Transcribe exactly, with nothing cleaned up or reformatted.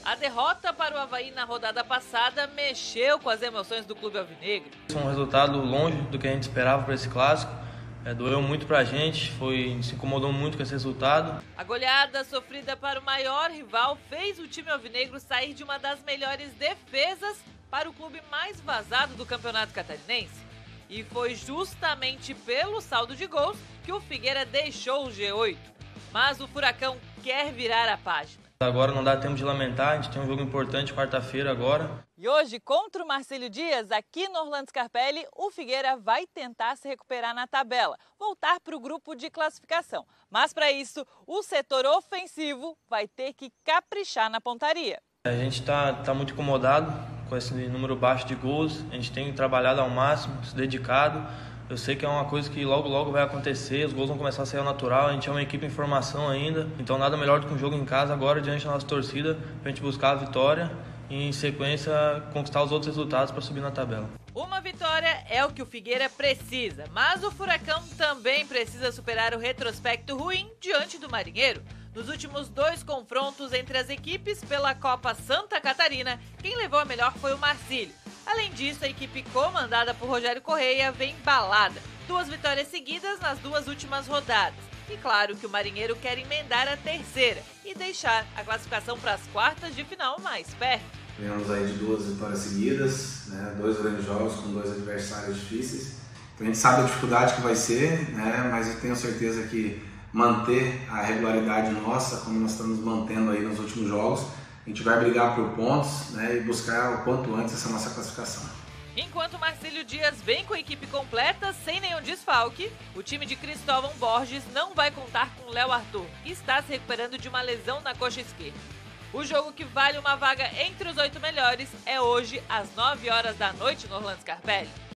A derrota para o Avaí na rodada passada mexeu com as emoções do clube alvinegro. Um resultado longe do que a gente esperava para esse clássico. É, doeu muito pra gente, foi, se incomodou muito com esse resultado. A goleada sofrida para o maior rival fez o time alvinegro sair de uma das melhores defesas para o clube mais vazado do Campeonato Catarinense. E foi justamente pelo saldo de gols que o Figueira deixou o G oito. Mas o Furacão quer virar a página. Agora não dá tempo de lamentar, a gente tem um jogo importante quarta-feira agora. E hoje, contra o Marcílio Dias, aqui no Orlando Scarpelli, o Figueira vai tentar se recuperar na tabela, voltar para o grupo de classificação. Mas para isso, o setor ofensivo vai ter que caprichar na pontaria. A gente está tá muito incomodado com esse número baixo de gols, a gente tem trabalhado ao máximo, se dedicado. Eu sei que é uma coisa que logo, logo vai acontecer, os gols vão começar a sair ao natural, a gente é uma equipe em formação ainda, então nada melhor do que um jogo em casa agora diante da nossa torcida, para a gente buscar a vitória e em sequência conquistar os outros resultados para subir na tabela. Uma vitória é o que o Figueira precisa, mas o Furacão também precisa superar o retrospecto ruim diante do Marinheiro. Nos últimos dois confrontos entre as equipes pela Copa Santa Catarina, quem levou a melhor foi o Marcílio. Além disso, a equipe comandada por Rogério Correia vem embalada. Duas vitórias seguidas nas duas últimas rodadas. E claro que o Marinheiro quer emendar a terceira e deixar a classificação para as quartas de final mais perto. Ganhamos aí de duas vitórias seguidas, né? Dois grandes jogos com dois adversários difíceis. Então a gente sabe a dificuldade que vai ser, né? Mas eu tenho certeza que manter a regularidade nossa, como nós estamos mantendo aí nos últimos jogos, a gente vai brigar por pontos, né, e buscar o quanto antes essa nossa classificação. Enquanto Marcílio Dias vem com a equipe completa, sem nenhum desfalque, o time de Cristóvão Borges não vai contar com Léo Arthur, que está se recuperando de uma lesão na coxa esquerda. O jogo que vale uma vaga entre os oito melhores é hoje às nove horas da noite no Orlando Scarpelli.